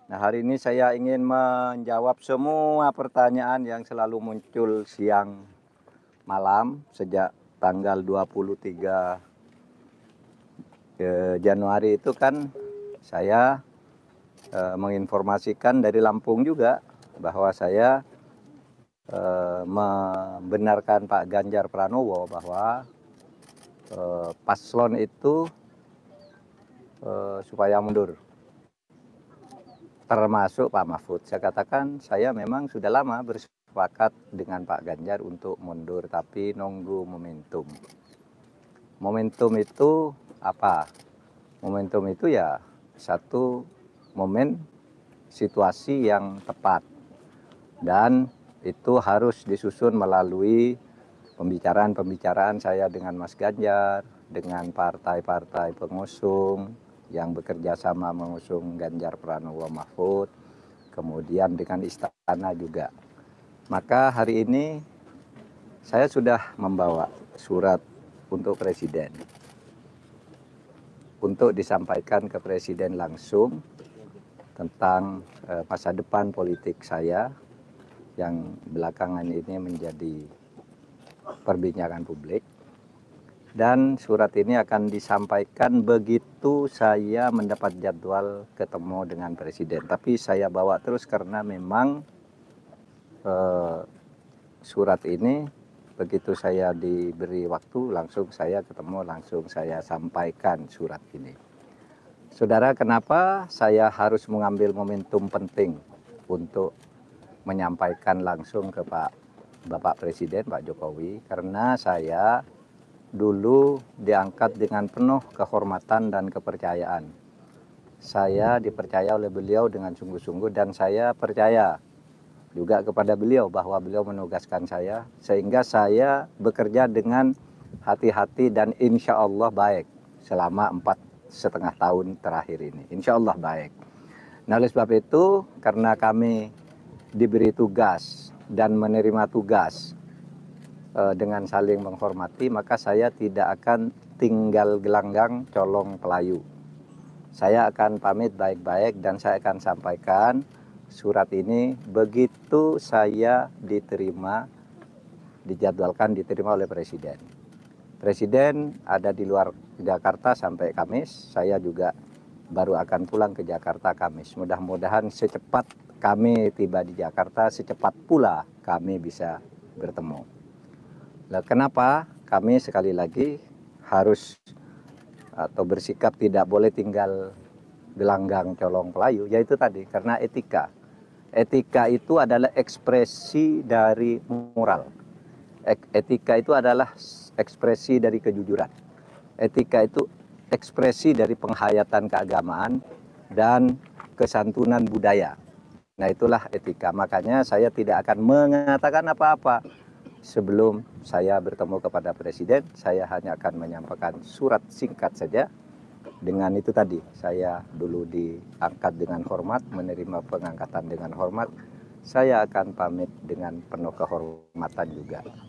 Nah, hari ini saya ingin menjawab semua pertanyaan yang selalu muncul siang malam sejak tanggal 23 Januari itu kan saya menginformasikan dari Lampung juga bahwa saya membenarkan Pak Ganjar Pranowo bahwa paslon itu supaya mundur. Termasuk Pak Mahfud. Saya katakan saya memang sudah lama bersepakat dengan Pak Ganjar untuk mundur, tapi nunggu momentum. Momentum itu apa? Momentum itu ya satu momen situasi yang tepat. Dan itu harus disusun melalui pembicaraan-pembicaraan saya dengan Mas Ganjar, dengan partai-partai pengusung yang bekerja sama mengusung Ganjar Pranowo Mahfud, kemudian dengan istana juga. Maka hari ini saya sudah membawa surat untuk presiden, untuk disampaikan ke presiden langsung tentang masa depan politik saya yang belakangan ini menjadi perbincangan publik. Dan surat ini akan disampaikan begitu saya mendapat jadwal ketemu dengan presiden. Tapi saya bawa terus karena memang surat ini begitu saya diberi waktu langsung saya ketemu, langsung saya sampaikan surat ini. Saudara, kenapa saya harus mengambil momentum penting untuk menyampaikan langsung ke Bapak Presiden, Pak Jokowi? Karena saya dulu diangkat dengan penuh kehormatan dan kepercayaan. Saya dipercaya oleh beliau dengan sungguh-sungguh dan saya percaya juga kepada beliau bahwa beliau menugaskan saya, sehingga saya bekerja dengan hati-hati dan insya Allah baik selama 4,5 tahun terakhir ini. Insya Allah baik. Nah, oleh sebab itu, karena kami diberi tugas dan menerima tugas dengan saling menghormati, maka saya tidak akan tinggal gelanggang colong pelayu. Saya akan pamit baik-baik dan saya akan sampaikan surat ini begitu saya dijadwalkan diterima oleh presiden. Presiden ada di luar Jakarta sampai Kamis, saya juga baru akan pulang ke Jakarta Kamis. Mudah-mudahan secepat kami tiba di Jakarta, secepat pula kami bisa bertemu. Nah, kenapa kami sekali lagi harus atau bersikap tidak boleh tinggal gelanggang colong pelayu? Yaitu tadi, karena etika. Etika itu adalah ekspresi dari moral. Etika itu adalah ekspresi dari kejujuran. Etika itu ekspresi dari penghayatan keagamaan dan kesantunan budaya. Nah, itulah etika. Makanya saya tidak akan mengatakan apa-apa sebelum saya bertemu kepada presiden. Saya hanya akan menyampaikan surat singkat saja. Dengan itu tadi, saya dulu diangkat dengan hormat, menerima pengangkatan dengan hormat. Saya akan pamit dengan penuh kehormatan juga.